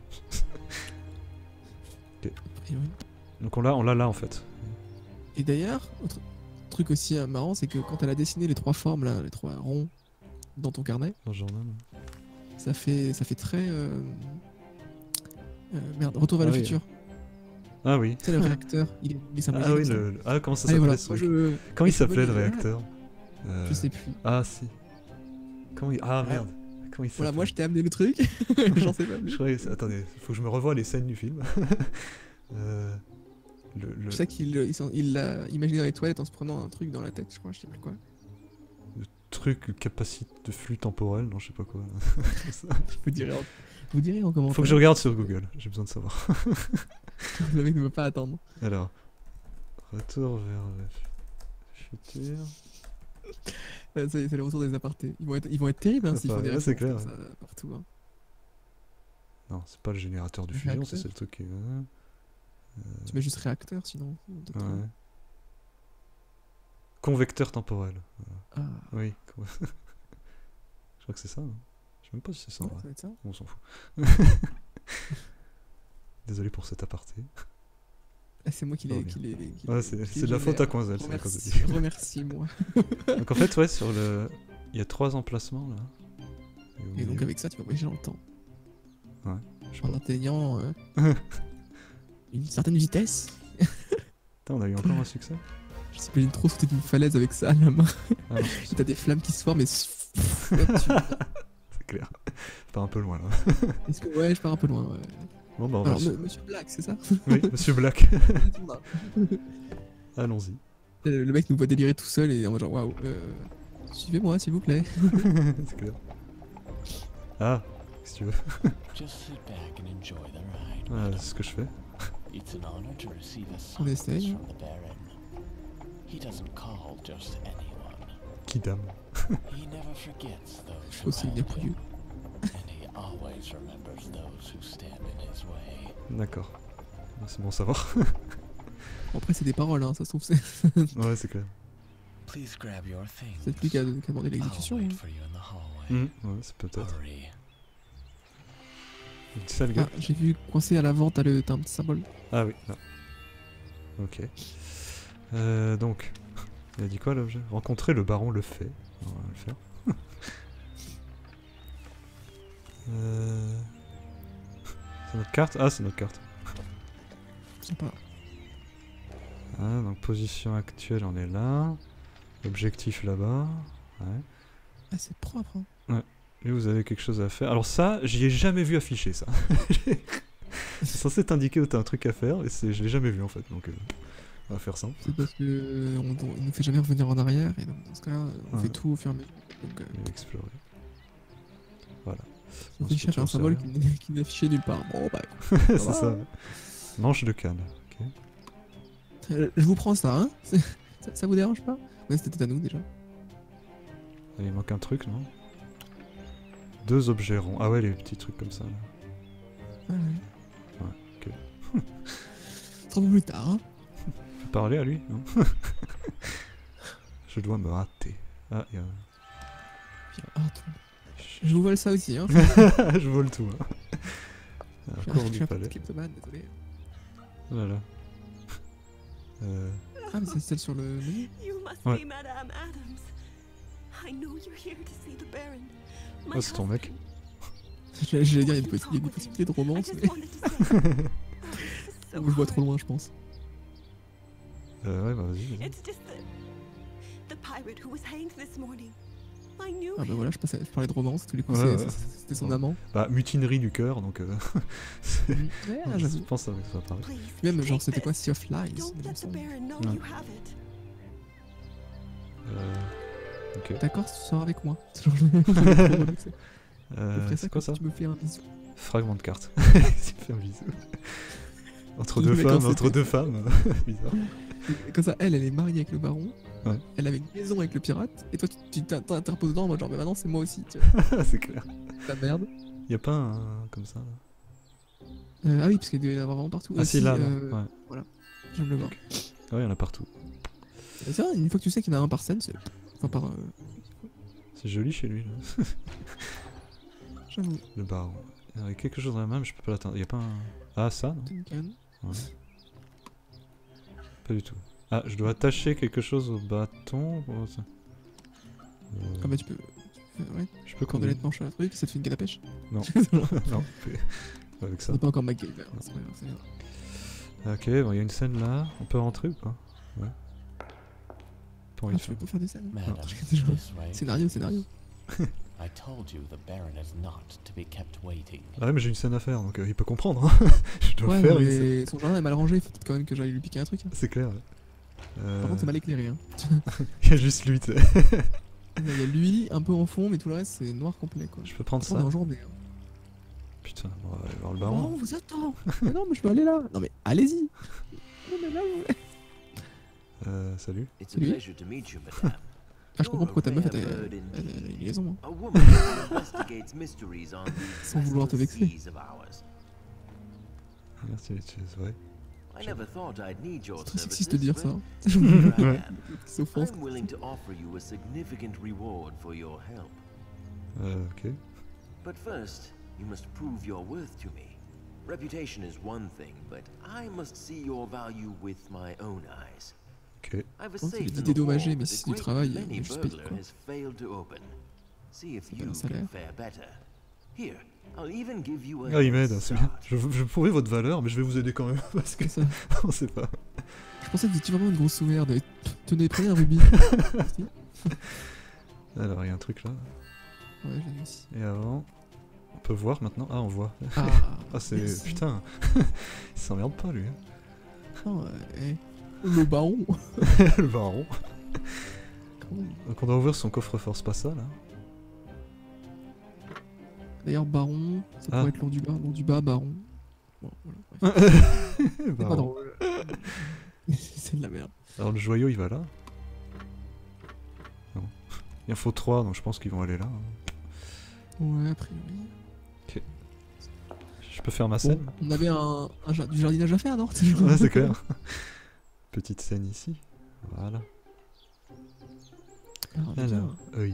Speaker 2: Ok.
Speaker 3: Et, oui.
Speaker 2: Donc on l'a on l'a là en fait.
Speaker 3: Et d'ailleurs, autre truc aussi euh, marrant, c'est que quand elle a dessiné les trois formes, là, les trois ronds dans ton carnet,
Speaker 2: Dans le journal.
Speaker 3: ça fait, ça fait très. euh, euh, merde, Retour vers
Speaker 2: Ah
Speaker 3: le
Speaker 2: oui.
Speaker 3: futur.
Speaker 2: Ah oui.
Speaker 3: Tu sais, le réacteur, il est, il est symbolique
Speaker 2: Ah oui,
Speaker 3: comme ça.
Speaker 2: le... le- ah comment ça
Speaker 3: Ah, et
Speaker 2: s'appelait
Speaker 3: voilà,
Speaker 2: ce
Speaker 3: moi,
Speaker 2: truc
Speaker 3: je,
Speaker 2: Comment il
Speaker 3: et je me
Speaker 2: s'appelait le
Speaker 3: dis,
Speaker 2: réacteur Euh,
Speaker 3: je sais plus.
Speaker 2: Ah si. Comment il... Ah merde. Comment il s'appelait?
Speaker 3: Voilà, moi je t'ai amené le truc, j'en sais pas
Speaker 2: Je
Speaker 3: plus.
Speaker 2: croyais... Attendez, faut que je me revoie les scènes du film. euh... Le, le...
Speaker 3: Je sais qu'il il s'en- il l'a imaginé dans les toilettes en se prenant un truc dans la tête, je crois, je sais plus quoi.
Speaker 2: truc capacité de flux temporel, non je sais pas quoi.
Speaker 3: Vous direz en, vous direz en commentaire.
Speaker 2: Faut que je regarde sur Google, j'ai besoin de savoir.
Speaker 3: Le mec ne veut pas attendre.
Speaker 2: Alors, retour vers le futur.
Speaker 3: Euh, C'est c'est le retour des apartés. Ils vont être, ils vont être terribles hein,
Speaker 2: Ah,
Speaker 3: s'ils font
Speaker 2: bah,
Speaker 3: des
Speaker 2: ouais, c'est
Speaker 3: références
Speaker 2: clair,
Speaker 3: comme ça, partout. Hein.
Speaker 2: Non, c'est pas le générateur de
Speaker 3: Le
Speaker 2: fusion, ça
Speaker 3: réacteur.
Speaker 2: c'est le truc qui...
Speaker 3: Tu mets juste réacteur sinon. peut-être,
Speaker 2: Ouais.
Speaker 3: hein.
Speaker 2: Convecteur temporel.
Speaker 3: Ah,
Speaker 2: Oui. con- je crois que c'est ça, non? Je sais même pas si c'est ça. en
Speaker 3: ouais,
Speaker 2: vrai.
Speaker 3: ça va être ça.
Speaker 2: On s'en fout. Désolé pour cet aparté.
Speaker 3: Ah, c'est moi qui l'ai.
Speaker 2: Oh,
Speaker 3: qui l'ai- qui
Speaker 2: Ouais,
Speaker 3: l'ai-
Speaker 2: c'est
Speaker 3: qui
Speaker 2: c'est de la
Speaker 3: l'ai
Speaker 2: faute à
Speaker 3: génère.
Speaker 2: Coinzel, c'est à cause de
Speaker 3: Remercie,
Speaker 2: lui.
Speaker 3: remercie-moi.
Speaker 2: Donc en fait, ouais, sur le... Il y a trois emplacements, là. Et au
Speaker 3: Et donc
Speaker 2: milieu,
Speaker 3: avec ça, tu vas voyager dans le temps.
Speaker 2: je sais
Speaker 3: En
Speaker 2: pas.
Speaker 3: atteignant euh, une certaine vitesse.
Speaker 2: Putain, on a eu encore un succès.
Speaker 3: Je t'imagine trop sauter d'une falaise avec ça à la main.
Speaker 2: Ah non,
Speaker 3: Et t'as des flammes qui se forment et... Est-ce
Speaker 2: c'est clair. C'est pas un peu loin, là.
Speaker 3: que... Ouais, je pars un peu loin. Ouais.
Speaker 2: Bon, bah on va...
Speaker 3: Alors,
Speaker 2: se-
Speaker 3: me- Monsieur Black, c'est ça?
Speaker 2: Oui, Monsieur Black.
Speaker 3: Le
Speaker 2: Allons-y.
Speaker 3: le mec nous voit délirer tout seul et en mode genre waouh. euh, Suivez-moi s'il vous plaît.
Speaker 2: C'est clair. Ah, si tu veux.
Speaker 5: Just sit back and enjoy the ride.
Speaker 2: Ouais,
Speaker 5: madam.
Speaker 2: c'est ce que je fais.
Speaker 5: It's an honor to receive a
Speaker 3: On
Speaker 5: summons
Speaker 3: essaye.
Speaker 5: from the Baron. He doesn't call just anyone.
Speaker 2: Qui dame.
Speaker 5: He never forgets those
Speaker 3: Je
Speaker 5: who
Speaker 3: suis aussi bien
Speaker 5: help
Speaker 3: pouilleux.
Speaker 5: him, and he always remembers those who stand in his way.
Speaker 2: D'accord. C'est bon à savoir.
Speaker 3: Bon, après c'est des paroles hein, ça se trouve c'est
Speaker 2: Ouais, c'est clair.
Speaker 5: Please grab your things.
Speaker 3: c'est plus qu'à qu'à demander
Speaker 5: I'll
Speaker 3: l'exécution.
Speaker 5: wait
Speaker 3: hein.
Speaker 5: for you in the hallway.
Speaker 2: Hmm, Ouais, c'est peut-être.
Speaker 5: Hurry.
Speaker 2: C'est ça le gars.
Speaker 3: Ah, j'ai vu coincé à l'avant, t'as le- t'as un petit symbole.
Speaker 2: Ah oui, là. Ok. Euh, donc, il a dit quoi l'objet? Rencontrer le baron le fait. On va le faire. euh... C'est notre carte? Ah, c'est notre carte.
Speaker 3: Sympa.
Speaker 2: Ah, donc position actuelle, on est là. Objectif là-bas. Ouais.
Speaker 3: Ah c'est propre. Hein.
Speaker 2: Et vous avez quelque chose à faire. Alors ça, j'y ai jamais vu affiché ça. C'est censé t'indiquer où t'as un truc à faire, et c'est- je l'ai jamais vu en fait, donc euh, on va faire ça.
Speaker 3: C'est parce que euh, on, on nous fait jamais revenir en arrière et donc dans ce cas-là on
Speaker 2: Ouais.
Speaker 3: fait tout au fur et à mesure. Donc, euh,
Speaker 2: Et explorer. Voilà.
Speaker 3: Il
Speaker 2: On se
Speaker 3: cherche un
Speaker 2: retrouve,
Speaker 3: symbole
Speaker 2: c'est
Speaker 3: qui n'est qui n'est affiché nulle part. Bon bah écoute,
Speaker 2: c'est
Speaker 3: va.
Speaker 2: ça. Manche de canne. Ok.
Speaker 3: Euh, je vous prends ça, hein. C'est- ça, ça vous dérange pas? Ouais, c'était à nous déjà.
Speaker 2: Il manque un truc, non? Deux objets ronds. Ah ouais, les petits trucs comme ça. Là.
Speaker 3: Ah ouais.
Speaker 2: Ouais, ok.
Speaker 3: Trois mois plus tard, hein.
Speaker 2: Faut parler à lui, non? Je dois me rater. Ah, il y a...
Speaker 3: Puis, ah, attends. Je vous vole ça aussi, hein.
Speaker 2: Je vole tout. Hein.
Speaker 3: Je suis
Speaker 2: Encore
Speaker 3: un- je
Speaker 2: du
Speaker 3: suis un peu
Speaker 2: palais.
Speaker 3: kleptomane, désolé.
Speaker 2: Voilà. Euh...
Speaker 3: Ah, mais c'est celle sur le menu.
Speaker 6: You must
Speaker 2: Ouais.
Speaker 6: be Madame Adams. I know you're here to see the Baron. My
Speaker 2: Oh, c'est ton mec.
Speaker 6: husband.
Speaker 3: J'allais j'allais dire, il y a des possi- il y a des possibilités de
Speaker 6: I
Speaker 3: romance,
Speaker 6: just
Speaker 3: mais
Speaker 6: wanted to say. Oh, this is so
Speaker 3: je vois trop
Speaker 6: hard.
Speaker 3: loin, je pense.
Speaker 2: Euh, ouais, bah vas-y. vas-y.
Speaker 6: It's just that the pirate who was hanged this morning. I knew
Speaker 3: Ah bah
Speaker 6: him.
Speaker 3: voilà, je, passais, je parlais de romance, tous les coups,
Speaker 2: Ouais,
Speaker 3: c'est-
Speaker 2: ouais.
Speaker 3: c'est- c'était son
Speaker 2: Ouais.
Speaker 3: amant.
Speaker 2: Bah, mutinerie du cœur, donc... Euh... c'est-
Speaker 3: Ouais, ah,
Speaker 2: je
Speaker 3: j'avoue.
Speaker 2: pense que ça va- ça va parler.
Speaker 6: Please,
Speaker 3: Même, genre,
Speaker 6: take
Speaker 3: c'était quoi,
Speaker 6: this.
Speaker 3: Sea of Lies, il
Speaker 6: Don't
Speaker 3: me
Speaker 6: let the
Speaker 3: semble.
Speaker 6: Baron know
Speaker 2: Ouais.
Speaker 6: you have it.
Speaker 2: Euh... Ok.
Speaker 3: D'accord, tu sors avec moi. Genre, je- je- je- je- je
Speaker 2: Euh,
Speaker 3: ferais ça
Speaker 2: c'est quoi
Speaker 3: quand
Speaker 2: ça?
Speaker 3: Tu me fais un bisou.
Speaker 2: Fragment de carte. Il fait un bisou. Entre
Speaker 3: Le
Speaker 2: deux
Speaker 3: mec en
Speaker 2: femmes,
Speaker 3: c'était-
Speaker 2: entre deux femmes. Bizarre.
Speaker 3: Et comme ça, elle, elle est mariée avec le baron.
Speaker 2: Ouais.
Speaker 3: Elle avait une maison avec le pirate. Et toi, tu- tu t'in- t'interposes dedans en mode genre, mais maintenant c'est moi aussi. Tu vois.
Speaker 2: C'est clair.
Speaker 3: La merde.
Speaker 2: Y a pas un comme ça là?
Speaker 3: Euh, ah oui, parce qu'il doit y en avoir vraiment partout.
Speaker 2: Ah si, là, là.
Speaker 3: euh,
Speaker 2: Ouais.
Speaker 3: Je viens de le voir.
Speaker 2: Ah ouais, y en a partout.
Speaker 3: Et C'est vrai, une fois que tu sais qu'il y en a un par scène, c'est. Enfin, par. Euh...
Speaker 2: C'est joli chez lui là.
Speaker 3: J'avoue,
Speaker 2: Le baron. Il y a quelque chose dans la main, mais je peux pas l'atteindre. Y a pas un. Ah, ça non?
Speaker 3: Duncan.
Speaker 2: Ouais. Pas du tout. Ah, je dois attacher quelque chose au bâton. Oh, ça. Euh,
Speaker 3: Ah bah, tu peux. tu peux- Ouais,
Speaker 2: je peux
Speaker 3: cordeler
Speaker 2: combiner.
Speaker 3: de manche à la truc, ça te fait une canne à pêche.
Speaker 2: Non.
Speaker 3: On
Speaker 2: Non, fais- avec ça.
Speaker 3: n'est pas encore MacGyver, hein, c'est pas grave, c'est bien.
Speaker 2: Ok, bon, il y a une scène là. On peut rentrer ou pas? Ouais. Pas envie
Speaker 3: Ah,
Speaker 2: de
Speaker 3: tu veux
Speaker 2: faire.
Speaker 3: pas faire des scènes?
Speaker 5: Madam,
Speaker 3: This
Speaker 5: way.
Speaker 3: Scénario, scénario.
Speaker 5: I told you the Baron is not to be kept waiting.
Speaker 2: Ah ouais, mais j'ai une scène à faire, donc euh, il peut comprendre. Hein. Je dois
Speaker 3: Ouais,
Speaker 2: faire
Speaker 3: non,
Speaker 2: une scène.
Speaker 3: mais son jardin est mal rangé, faut peut-être quand même que j'aille lui piquer un truc. hein.
Speaker 2: C'est clair. Ouais. Euh,
Speaker 3: Par contre, c'est mal éclairé. Hein.
Speaker 2: Il y a juste lui, tu sais.
Speaker 3: Il y a lui un peu en fond, mais tout le reste c'est noir complet quoi.
Speaker 2: Je peux prendre
Speaker 3: On est
Speaker 2: ça.
Speaker 3: en journée. hein.
Speaker 2: Putain, on va aller voir le
Speaker 3: Oh,
Speaker 2: baron.
Speaker 3: on vous attend. Mais non, mais je veux aller là. Non, mais allez-y. Non, mais là, vous...
Speaker 2: Euh, salut.
Speaker 7: It's a
Speaker 3: Salut.
Speaker 7: pleasure to meet you, madame.
Speaker 3: Ah, je comprends pourquoi ta meuf, elle,
Speaker 7: You're a
Speaker 3: elle,
Speaker 7: rare
Speaker 3: elle,
Speaker 7: bird
Speaker 3: elle a une
Speaker 7: indeed.
Speaker 3: liaison. Hein.
Speaker 7: A woman who investigates mysteries on these
Speaker 3: Sans vouloir te
Speaker 7: restless
Speaker 3: vexer.
Speaker 7: seas of ours.
Speaker 2: Merci, c'est vrai.
Speaker 7: I never thought I'd need your
Speaker 3: C'est très
Speaker 7: services,
Speaker 3: sexiste de dire
Speaker 7: but
Speaker 3: ça. Hein.
Speaker 7: here I
Speaker 2: Ouais.
Speaker 7: am.
Speaker 3: Qui s'offense.
Speaker 7: I'm willing to offer you a significant reward for your help.
Speaker 2: Euh, ok.
Speaker 7: But first, you must prove your worth to me. Reputation is one thing, but I must see your value with my own eyes.
Speaker 2: Ok.
Speaker 7: I've a
Speaker 3: Bon, c'est
Speaker 7: safe
Speaker 3: des
Speaker 7: in the
Speaker 3: dédommagés,
Speaker 7: wall
Speaker 3: mais
Speaker 7: that
Speaker 3: si
Speaker 7: a
Speaker 3: tu
Speaker 7: great
Speaker 3: travailles,
Speaker 7: many
Speaker 3: euh, je paye,
Speaker 7: burglar
Speaker 3: quoi.
Speaker 7: has failed to open. See if
Speaker 3: C'est pas
Speaker 7: you
Speaker 3: un
Speaker 7: can
Speaker 3: salaire.
Speaker 7: fare better. Here, I'll even give you a
Speaker 2: Ah, il
Speaker 7: head
Speaker 2: m'aide, c'est bien.
Speaker 7: start.
Speaker 2: Je, je prouver votre valeur, mais je vais vous aider quand même, parce que
Speaker 3: C'est
Speaker 2: ça,
Speaker 3: ça.
Speaker 2: on sait pas.
Speaker 3: Je pensais que vous étiez vraiment une grosse sous-mère de. Tenez, prenez un rubis. Merci.
Speaker 2: Alors, il y a un truc là.
Speaker 3: Ouais, j'ai vu aussi.
Speaker 2: Et avant, on peut voir maintenant. Ah, on voit.
Speaker 3: Ah,
Speaker 2: Ah, c'est...
Speaker 3: merci.
Speaker 2: Putain. Il s'emmerde pas, lui. hein.
Speaker 3: Oh, ouais. Le baron.
Speaker 2: Le baron.
Speaker 3: Comment il-
Speaker 2: Donc on doit ouvrir son coffre-fort, c'est pas ça, là?
Speaker 3: D'ailleurs, baron, ça
Speaker 2: Ah.
Speaker 3: pourrait être long du bas, long du bas, baron. Bon, voilà. bref. C'est pas
Speaker 2: Baron.
Speaker 3: drôle. C'est de la merde.
Speaker 2: Alors le joyau, il va là. Non. Il en faut trois, donc je pense qu'ils vont aller là. hein.
Speaker 3: Ouais, a priori.
Speaker 2: Je peux faire ma
Speaker 3: Bon,
Speaker 2: scène?
Speaker 3: on avait un, un jar- du jardinage à faire, non?
Speaker 2: Ouais, c'est clair. Petite scène ici. Voilà.
Speaker 3: Alors,
Speaker 2: Alors,
Speaker 3: bien,
Speaker 2: œil.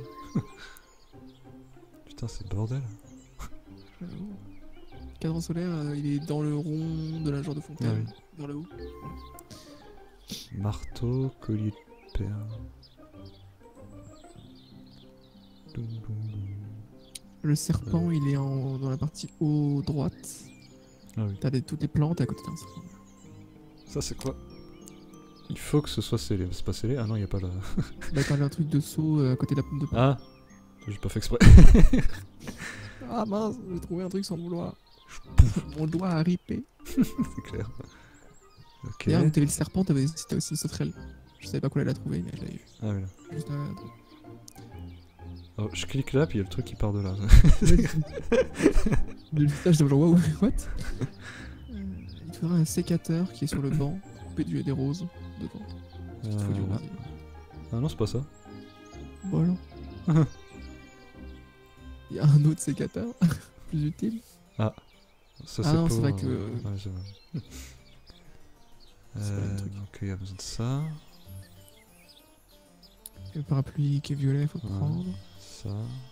Speaker 2: Putain, c'est le bordel.
Speaker 3: j'avoue. Cadran solaire, euh, il est dans le rond de la genre de fontaine.
Speaker 2: Ah
Speaker 3: Dans le haut.
Speaker 2: Marteau, collier de perles. Doum, doum, doum.
Speaker 3: Le serpent, il est en, dans la partie haut droite.
Speaker 2: Ah oui.
Speaker 3: T'as des- toutes les plantes à côté d'un serpent.
Speaker 2: Ça, c'est quoi? Il faut que ce soit scellé. C'est pas scellé? Ah non, il y a pas la...
Speaker 3: Bah, t'as un truc de saut euh, à côté de la pomme de pin.
Speaker 2: Ah! J'ai pas fait exprès.
Speaker 3: Ah mince, j'ai trouvé un truc sans le vouloir. Mon doigt a ripé.
Speaker 2: C'est clair. Ok.
Speaker 3: D'ailleurs, où t'avais le serpent, t'avais t'as aussi une sauterelle. Je savais pas quoi elle a trouvé, mais je l'avais eu.
Speaker 2: Ah oui, là.
Speaker 3: Juste là.
Speaker 2: Oh, je clique là, puis il y a le truc qui part de là.
Speaker 3: Le visage de genre, wow, what? euh, Il faudra un sécateur qui est sur le banc, coupé du des roses devant. Il te faut du
Speaker 2: Euh,
Speaker 3: rosier.
Speaker 2: Ah non, c'est pas ça.
Speaker 3: Voilà. Il y a un autre sécateur, plus utile.
Speaker 2: Ça, c'est
Speaker 3: Ah non,
Speaker 2: pour,
Speaker 3: c'est vrai
Speaker 2: euh,
Speaker 3: que-
Speaker 2: ouais, c'est vrai.
Speaker 3: C'est pas le
Speaker 2: Euh,
Speaker 3: truc.
Speaker 2: donc il y a besoin de ça,
Speaker 3: Le parapluie qui est violet, faut
Speaker 2: Ouais.
Speaker 3: prendre.
Speaker 2: ça.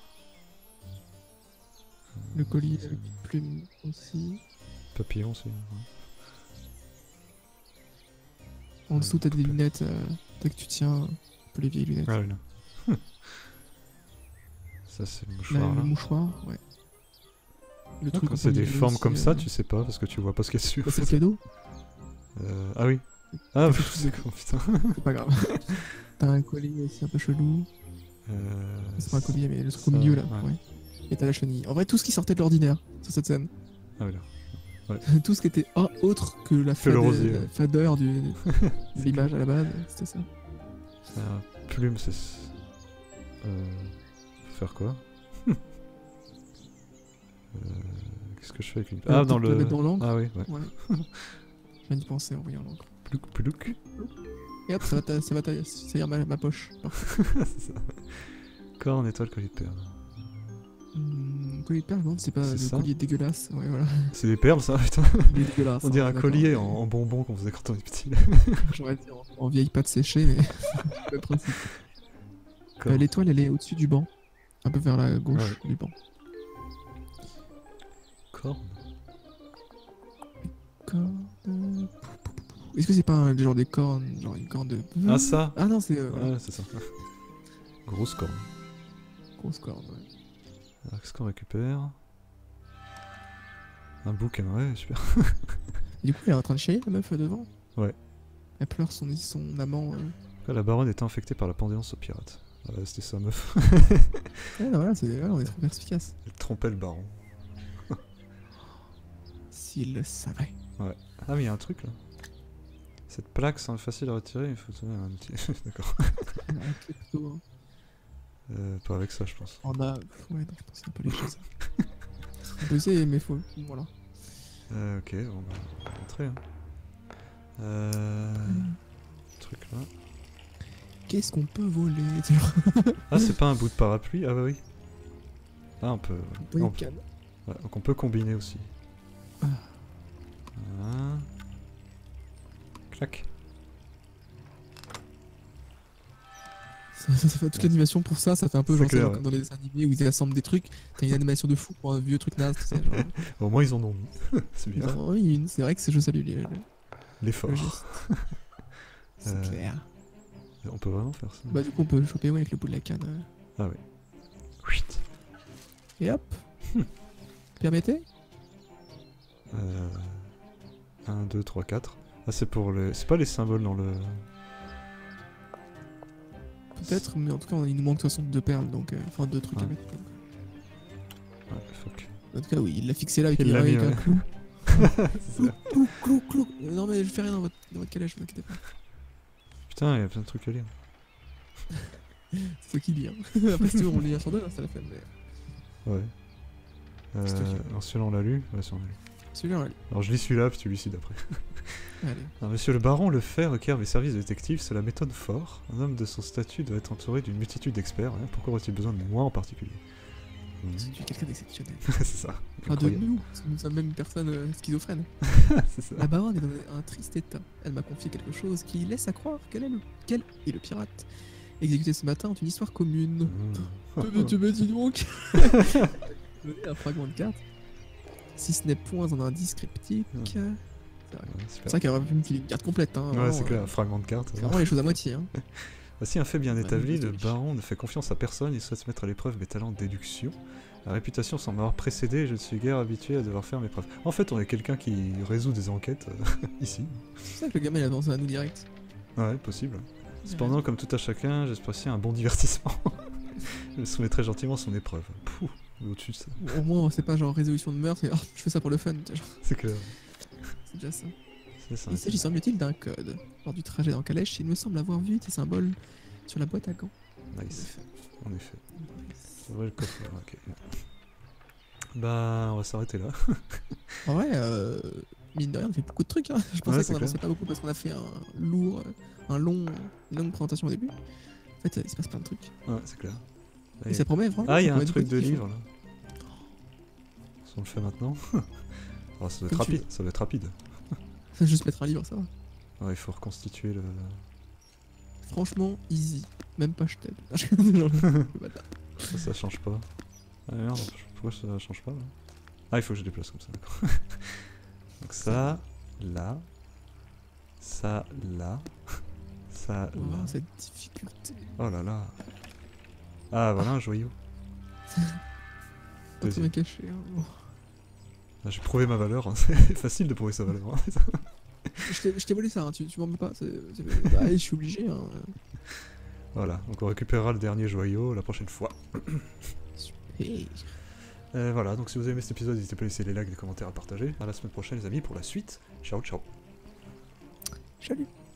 Speaker 3: Le collier
Speaker 2: ça.
Speaker 3: avec plume aussi.
Speaker 2: Papillon aussi. Ouais.
Speaker 3: En dessous, t'as des lunettes euh, dès que tu tiens, un peu les vieilles lunettes.
Speaker 2: Ah oui, là. Ça c'est le
Speaker 3: Là,
Speaker 2: mouchoir
Speaker 3: le
Speaker 2: là.
Speaker 3: mouchoir, ouais. Le
Speaker 2: Ah,
Speaker 3: truc
Speaker 2: quand
Speaker 3: en
Speaker 2: c'est des
Speaker 3: polyester
Speaker 2: formes
Speaker 3: aussi,
Speaker 2: comme
Speaker 3: euh,
Speaker 2: ça, tu sais pas parce que tu vois pas ce qu'il y a dessus.
Speaker 3: bah, c'est le cadeau,
Speaker 2: Euh, ah oui. Ah
Speaker 3: C'est
Speaker 2: c'est
Speaker 3: tout.
Speaker 2: con, putain.
Speaker 3: c'est pas grave. T'as un collier aussi un peu chelou.
Speaker 2: Euh,
Speaker 3: C'est pas un collier, mais le truc
Speaker 2: ça,
Speaker 3: au milieu là.
Speaker 2: ouais.
Speaker 3: Ouais. Et t'as la chenille. En vrai, tout ce qui sortait de l'ordinaire sur cette scène.
Speaker 2: Ah oui là.
Speaker 3: Tout ce qui était ah, autre que la,
Speaker 2: Que le
Speaker 3: fade-
Speaker 2: rosier,
Speaker 3: la
Speaker 2: ouais.
Speaker 3: fadeur du, de l'image à la base, c'était ça.
Speaker 2: Euh, plume c'est... Euh... Faut faire quoi? euh... Qu'est-ce que je fais avec une...
Speaker 3: Euh,
Speaker 2: Ah dans
Speaker 3: peut-être
Speaker 2: le...
Speaker 3: le mettre dans l'encre.
Speaker 2: Ah oui, ouais.
Speaker 3: Ouais. Je viens d'y penser en voyant l'encre.
Speaker 2: Plouc, plouc.
Speaker 3: Et hop, ça va, ta- ça va ta- saillir ma, ma poche.
Speaker 2: C'est ça. Corne, étoile, collier de perles.
Speaker 3: Hum, collier de perles, non, c'est pas
Speaker 2: C'est
Speaker 3: le
Speaker 2: ça
Speaker 3: collier dégueulasse. Ouais, voilà.
Speaker 2: C'est des perles ça, putain.
Speaker 3: Il est dégueulasse.
Speaker 2: On dirait
Speaker 3: hein,
Speaker 2: un
Speaker 3: d'accord.
Speaker 2: collier en, en bonbon qu'on faisait quand on était petit.
Speaker 3: J'aurais dit en, en vieille pâte séchée, mais le principe. Euh,
Speaker 2: Corne.
Speaker 3: L'étoile, elle est au-dessus du banc. Un peu vers la gauche du banc.
Speaker 2: Corne.
Speaker 3: Corne. Est-ce que c'est pas un, genre des cornes, genre une corne de.
Speaker 2: Ah ça.
Speaker 3: Ah non, c'est euh, voilà,
Speaker 2: Ouais, c'est ça. Grosse corne.
Speaker 3: grosse corne. Ouais.
Speaker 2: Alors qu'est-ce qu'on récupère? Un bouquin, ouais, super.
Speaker 3: Et du coup, elle est en train de chialer la meuf euh, devant.
Speaker 2: Ouais.
Speaker 3: Elle pleure son, son amant. Euh...
Speaker 2: La baronne était infectée par la pandémence aux pirates. Ah, ouais, c'était sa meuf.
Speaker 3: Ouais, non, voilà, c'est, ouais, on est trop perspicace.
Speaker 2: Elle trompait le baron.
Speaker 3: S'il le savait.
Speaker 2: Ah mais il y a un truc là. Cette plaque semble facile à retirer, il faut trouver un outil. D'accord.
Speaker 3: Un klepto, hein.
Speaker 2: Euh, pas avec ça je pense.
Speaker 3: On a. Ouais, non, je pense qu'il y a un peu les choses. On peut essayer, mais faut. Voilà.
Speaker 2: Euh, ok, bon bah, on va rentrer. Hein. Euh... Truc là.
Speaker 3: Qu'est-ce qu'on peut voler tu vois.
Speaker 2: Ah c'est pas un bout de parapluie? Ah bah oui. Ah on peut...
Speaker 3: Oui,
Speaker 2: on...
Speaker 3: calme.
Speaker 2: Ouais, donc on peut combiner aussi.
Speaker 3: Ah.
Speaker 2: Voilà. Clac.
Speaker 3: Ça, ça, ça fait toute l'animation pour ça, ça fait un peu
Speaker 2: C'est
Speaker 3: genre
Speaker 2: clair,
Speaker 3: ça,
Speaker 2: ouais.
Speaker 3: comme dans les animés où ils assemblent des trucs. T'as une animation de fou pour un vieux truc naze, tu sais, genre.
Speaker 2: Au moins ils en ont mis. C'est bien.
Speaker 3: Ils en ont mis une, c'est vrai que c'est je salue le, le-
Speaker 2: L'effort.
Speaker 3: le geste. C'est
Speaker 2: Euh,
Speaker 3: clair.
Speaker 2: On peut vraiment faire ça.
Speaker 3: Bah du coup on peut le choper ouais, avec le bout de la canne. euh.
Speaker 2: Ah ouais. Chut.
Speaker 3: Et hop. Permettez.
Speaker 2: Euh... un, deux, trois, quatre. Ah c'est pour les... C'est pas les symboles dans le...
Speaker 3: Peut-être, mais en tout cas on- il nous manque soixante-deux perles, donc euh, enfin deux trucs à
Speaker 2: Ouais.
Speaker 3: mettre. donc.
Speaker 2: Ouais, fuck.
Speaker 3: En tout cas oui, il l'a fixé là avec,
Speaker 2: Il
Speaker 3: une-
Speaker 2: l'a
Speaker 3: avec
Speaker 2: mis,
Speaker 3: un
Speaker 2: ouais.
Speaker 3: clou.
Speaker 2: C'est ça.
Speaker 3: Clou, clou, clou. Euh, Non mais je fais rien dans votre, dans votre calèche, vous inquiétez pas.
Speaker 2: Putain, il y a plein de trucs à lire.
Speaker 3: C'est toi qui lis. Hein. Après si tu veux on lit un sur deux, hein, ça la fait. Mais...
Speaker 2: Ouais.
Speaker 3: C'est toi qui-
Speaker 2: Euh... non, celui-là on l'a lu? Ouais, celui-là on l'a lu.
Speaker 3: Celui-là on l'a lu.
Speaker 2: Alors je lis celui-là, puis tu lis celui d'après.
Speaker 3: Allez.
Speaker 2: Alors, monsieur le baron Lefebvre requiert mes services de détective, cela m'étonne fort. Un homme de son statut doit être entouré d'une multitude d'experts. Hein. Pourquoi aurait-il besoin de moi en particulier? Mhm.
Speaker 3: Tu es quelqu'un d'exceptionnel.
Speaker 2: C'est ça.
Speaker 3: Enfin de
Speaker 2: Incroyable.
Speaker 3: nous, parce que nous sommes même une personne euh, schizophrène.
Speaker 2: C'est ça.
Speaker 3: La baronne est dans un triste état. Elle m'a confié quelque chose qui laisse à croire qu'elle est le, qu'elle est le pirate. Exécuté ce matin ont une histoire commune.
Speaker 2: Mmh.
Speaker 3: Tu me, tu me dis donc. Donner un fragment de carte. Si ce n'est point un indice cryptique.
Speaker 2: Mmh.
Speaker 3: C'est vrai,
Speaker 2: Ouais,
Speaker 3: c'est
Speaker 2: super.
Speaker 3: vrai qu'elle aurait pu me filer une carte complète. Hein,
Speaker 2: Ouais,
Speaker 3: vraiment,
Speaker 2: c'est clair,
Speaker 3: euh,
Speaker 2: un fragment de carte.
Speaker 3: c'est vraiment les choses à moitié. Hein.
Speaker 2: Voici un fait bien
Speaker 3: Ouais,
Speaker 2: établi,
Speaker 3: mais
Speaker 2: le
Speaker 3: c'est
Speaker 2: baron ne fait confiance à personne, il souhaite mettre à l'épreuve mes talents de déduction. La réputation semble m'avoir précédé et je ne suis guère habitué à devoir faire mes preuves. En fait, on est quelqu'un qui résout des enquêtes euh, ici.
Speaker 3: C'est ça que le gamin il a pensé à nous direct.
Speaker 2: Ouais, possible. Cependant, comme tout à chacun, j'apprécie un bon divertissement. Je soumettrai gentiment son épreuve. Pouh, au-dessus de ça.
Speaker 3: Au moins c'est pas genre résolution de meurtre, et, oh, je fais ça pour le fun. tu sais, genre,
Speaker 2: C'est clair.
Speaker 3: C'est déjà ça.
Speaker 2: C'est ça.
Speaker 3: Il s'agit semble-t-il d'un code. Lors du trajet dans Calèche, il me semble avoir vu des symboles sur la boîte à gants.
Speaker 2: Nice. En effet. C'est vrai le coffre. Ok. Bon. Bah, on va s'arrêter là.
Speaker 3: En vrai, euh, mine de rien, on fait beaucoup de trucs. Hein. Je pensais
Speaker 2: Ouais,
Speaker 3: qu'on
Speaker 2: c'est
Speaker 3: avançait
Speaker 2: clair.
Speaker 3: pas beaucoup parce qu'on a fait un lourd, un long, une longue présentation au début. En fait, il se passe plein de trucs.
Speaker 2: Ouais, c'est clair.
Speaker 3: Et ça promet vraiment.
Speaker 2: Ah, il y
Speaker 3: ça
Speaker 2: a un
Speaker 3: promet du
Speaker 2: truc de
Speaker 3: positif,
Speaker 2: livre là. Si on le fait maintenant. Oh, ça doit être
Speaker 3: Comme tu
Speaker 2: rapide. Ça doit être rapide.
Speaker 3: hein. Ça, juste mettre un livre, ça va.
Speaker 2: Ouais, il faut reconstituer le.
Speaker 3: Franchement, easy. Même pas je t'aide. Le bâtard.
Speaker 2: Ça, ça change pas. Ah merde, pourquoi ça change pas là? Ah, il faut que je déplace comme ça, d'accord. Donc ça, là. Ça, là. Ça,
Speaker 3: Oh,
Speaker 2: là.
Speaker 3: cette difficulté.
Speaker 2: Oh là là. Ah, voilà un joyau.
Speaker 3: Pas
Speaker 2: Vas-y.
Speaker 3: très caché. Hein. Oh.
Speaker 2: Ah, j'ai prouvé ma valeur, hein. C'est facile de prouver sa valeur. Hein.
Speaker 3: Je t'ai- je t'ai volé ça, hein. tu, tu m'en mets pas. c'est- c'est- Bah, allez, je suis obligé. Hein.
Speaker 2: Voilà, donc on récupérera le dernier joyau la prochaine fois.
Speaker 3: Hey.
Speaker 2: Euh, voilà, donc si vous avez aimé cet épisode, n'hésitez pas à laisser les likes, des commentaires, à partager. À la semaine prochaine les amis pour la suite. Ciao ciao.
Speaker 3: Salut.